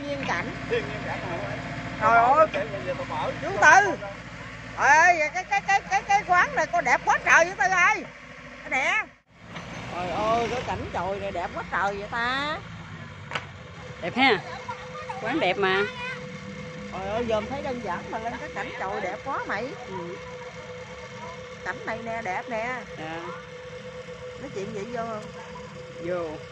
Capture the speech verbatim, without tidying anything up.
thiên nhiên cảnh. Thiên nhiên cảnh hả? Trời ơi, chú Tư. Trời ơi, cái cái cái cái cái quán này có đẹp quá trời vậy Tư ơi. Cái nè. Trời ơi, cái cảnh chòi này đẹp quá trời vậy ta. Đẹp ha. Quán đẹp mà. Trời ơi, dòm thấy đơn giản mà lên cái cảnh chòi đẹp quá mày. Ừ. Cảnh này nè, đẹp nè. À. Nói chuyện vậy vô không? Vô.